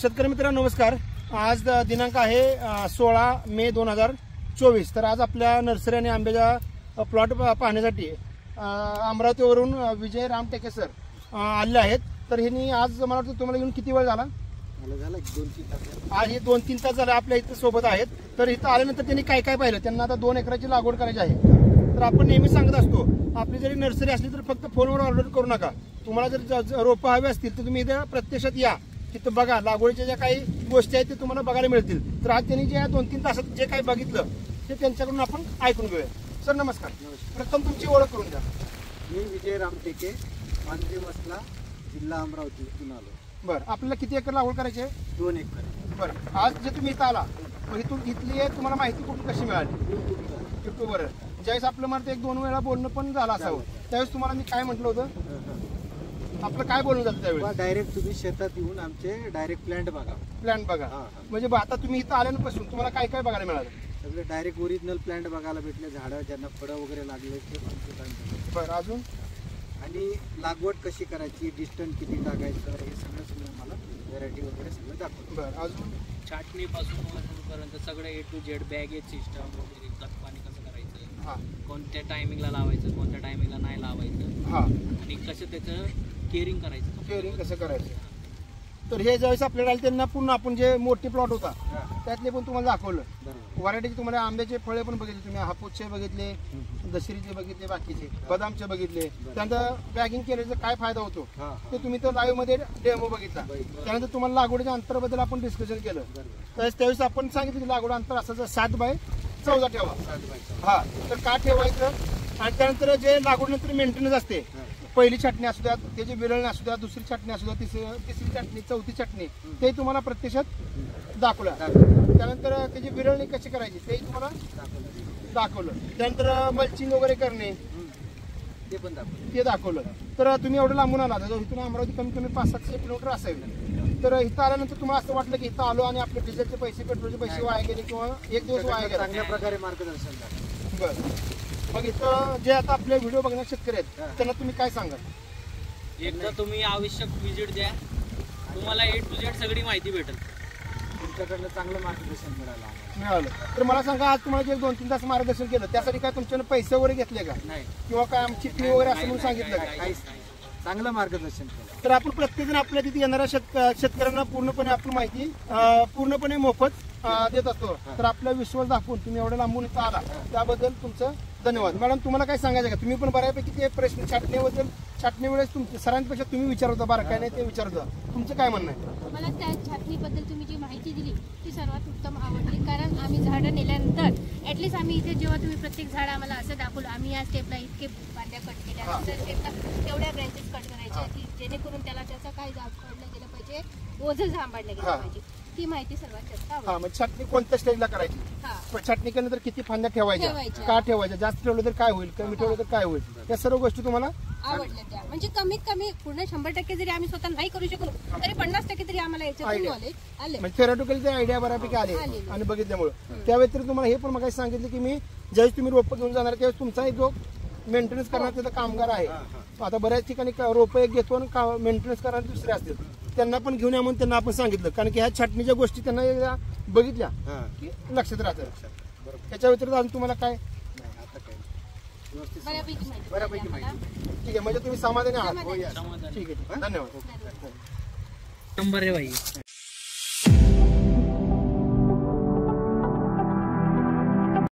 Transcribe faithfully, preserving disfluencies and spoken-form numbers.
शेतकरी मित्रांनो नमस्कार। आज दिनांक आहे सोळा मे दोन हजार चोवीस। तर आज आपल्या नर्सरी आणि आंब्याच्या प्लॉट पाहण्यासाठी अमरावतीवरून विजय राम टेके सर आले आहेत। तर ह्यांनी आज मला वाटतं तुम्हाला येऊन किती वेळ झाला? झाला दोन तीन तास। आज हे दोन तीन तास झाले आपल्या इथे सोबत आहेत। तर इथं आल्यानंतर त्यांनी काय काय पाहिलं, त्यांना आता दोन एकराची लागवड करायची आहे। तर आपण नेहमी सांगत असतो आपली जरी नर्सरी असली तर फक्त फोनवर ऑर्डर करू नका। तुम्हाला जर रोपं हवे असतील तर तुम्ही इथं प्रत्यक्षात या, तिथं बघा लागवडीच्या ज्या काही गोष्टी आहेत ते तुम्हाला बघायला मिळतील। तर आज त्यांनी जे दोन तीन तासात जे काही बघितलं ते त्यांच्याकडून आपण ऐकून घेऊया। सर नमस्कार। प्रथम तुमची ओळख करून द्या। मी विजय राम टेके, मांजरी मसला, जिल्हा अमरावती इथून आलो। बरं, आपल्याला किती एकर लागवड करायची आहे? दोन एकर। बरं, आज जे तुम्ही इथं आला मग इथून इथली तुम्हाला माहिती कुठून कशी मिळाली? युट्यूबवर। ज्यावेळेस आपलं मला एक दोन वेळा बोलणं पण झालं असावं, त्यावेळेस तुम्हाला मी काय म्हटलं होतं, आपलं काय बोलणं झालं त्यावेळेस? डायरेक्ट तुम्ही शेतात येऊन आमचे डायरेक्ट प्लांट बघा। प्लांट बघा म्हणजे आता तुम्ही इथं आल्यापासून तुम्हाला काय काय बघायला मिळालं? सगळे डायरेक्ट ओरिजिनल प्लांट बघायला भेटले, झाडं ज्यांना फळं वगैरे लागले ते पण। बरं, अजून आणि लागवड कशी करायची, डिस्टन्स किती टाकायचं, हे सगळं तुम्ही आम्हाला व्हेरायटी वगैरे सगळं दाखवतो। बरं, अजून छाटणीपासून सुरूपर्यंत सगळं A to Z, baggage system वगैरे, खत पाणी कसं करायचं, हां कोणत्या टायमिंगला लावायचं, कोणत्या टायमिंगला नाही लावायचं, हां आणि कसं त्याचं केअरिंग करायचं, केअरिंग कसं करायचं। तर हे ज्यावेळेस आपल्याला आले त्यांना पूर्ण आपण जे मोठे प्लॉट होता त्यातले पण तुम्हाला दाखवलं। व्हरायटीचे तुम्हाला आंब्याचे फळे पण बघितले, तुम्ही हापूसचे बघितले, दशरीचे बघितले, बाकीचे बदामचे बघितले। त्यानंतर बॅगिंग केल्याचा काय फायदा होतो ते तुम्ही तर लाईव्ह मध्ये डेमो बघितला। त्यानंतर तुम्हाला लागवडीच्या अंतराबद्दल आपण डिस्कशन केलं। त्यावेळेस त्यावेळेस आपण सांगितलं की लागवड अंतर असायचं सात बाय चौदा ठेवा। हा, तर का ठेवायचं? आणि त्यानंतर जे लागवडीनंतर मेंटेनन्स असते, पहिली छाटणी असू द्या, त्याची विरळणी असू द्या, दुसरी छाटणी असू द्या, तिसरी तिसरी छाटणी, चौथी छाटणी, ते तुम्हाला प्रत्यक्षात दाखवलं। त्यानंतर त्याची विरळणी कशी करायची ते तुम्हाला दाखवलं। त्यानंतर मल्चिंग वगैरे करणे ते पण दाखवलं ते दाखवलं। तर तुम्ही एवढं लांबून आला, इथून अमरावती कमी कमी पाच सातशे किलोमीटर असावे। तर इथं आल्यानंतर तुम्हाला असं वाटलं की इथं आलो आणि आपले डिझेलचे पैसे, पेट्रोलचे पैसे वाया गेले किंवा एक दिवस वाया गेला? चांगल्या प्रकारे मार्गदर्शन झालं। बरं, मग इथं जे आता आपले व्हिडिओ बघण्याचे शेतकरी आहेत त्यांना तुम्ही काय सांगाल? एकदा तुम्ही आवश्यक विजिट द्या, तुम्हाला ए टू जेड सगळी माहिती भेटेल। तुमच्याकडनं चांगलं मार्गदर्शन मिळालं मिळालं। तर मला सांगा, आज तुम्हाला जे दोन तीन तास मार्गदर्शन केलं त्यासाठी काय तुमच्याकडे पैसे वगैरे घेतले का? नाही, किंवा काय आमची फी वगैरे असं म्हणून सांगितलं का? काहीच नाही, चांगलं मार्गदर्शन केलं। तर आपण प्रत्येकजण आपल्या तिथे येणाऱ्या शेतक शेतकऱ्यांना पूर्णपणे आपण माहिती पूर्णपणे मोफत देत असतो। तर आपला विश्वास दाखवून तुम्ही एवढ्या लांबून इथं आला त्याबद्दल तुमचं धन्यवाद। मॅडम तुम्हाला काय सांगायचं का? तुम्ही पण बऱ्यापैकी ते प्रश्न छाटणीबद्दल छाटणी वेळेस तुमच्या सरांपेक्षा तुम्ही विचारता, बरं काय नाही ते विचारता, तुमचं काय म्हणणं आहे? मला त्या छाटणीबद्दल तुम्ही जी माहिती दिली ती सर्वात उत्तम आवडली। कारण आम्ही झाडं नेल्यानंतर ॲटलिस्ट आम्ही इथे जेव्हा तुम्ही प्रत्येक झाड आम्हाला असं दाखवलं, आम्ही या स्टेपला इतके बांध्या कट केल्या, दुसऱ्या स्टेपला तेवढ्या ब्रँचेस कट करायच्या की जेणेकरून त्याला त्याचा काय झाडलं गेलं पाहिजे, ओझं सांभाळलं गेलं पाहिजे, ती माहिती सर्वात जास्त आवडली। हा, मग छाटणी कोणत्या स्टेजला करायची, छाटणी केल्यानंतर किती फांद्या ठेवायच्या, का ठेवायच्या, जास्त ठेवलं तर काय होईल, कमी ठेवलं तर काय होईल, या सर्व गोष्टी तुम्हाला आवडल्या त्या। म्हणजे कमीत कमी पूर्ण शंभर टक्के जरी आम्ही स्वतः नाही करू शकलो तरी पन्नास टक्के तरी आम्हाला याच्यातून नॉलेज आले, म्हणजे थेरॉटिकली ते आयडिया बऱ्यापैकी आले आणि बघितल्यामुळे। त्या व्यतिरिक्त तुम्हाला हे पण मग सांगितलं की मी ज्यावेळेस तुम्ही रोपं घेऊन जाणार त्यावेळेस तुमचा जो मेंटेनन्स करणारा त्याचा कामगार आहे, आता बऱ्याच ठिकाणी रोपं एक घेतो आणि मेंटेनन्स करणारे दुसरे असतील, त्यांना पण घेऊन या म्हणून त्यांना आपण सांगितलं। कारण की ह्या छाटणीच्या गोष्टी त्यांना एकदा बघितल्या की लक्षात राहतं। त्याच्या व्यतिरिक्त अजून तुम्हाला काय? बऱ्यापैकी माहिती बऱ्यापैकी माहिती। ठीक आहे, म्हणजे तुम्ही समाधानी आहात? समाधानी. ठीक आहे, धन्यवाद। नंबर आहे भाई।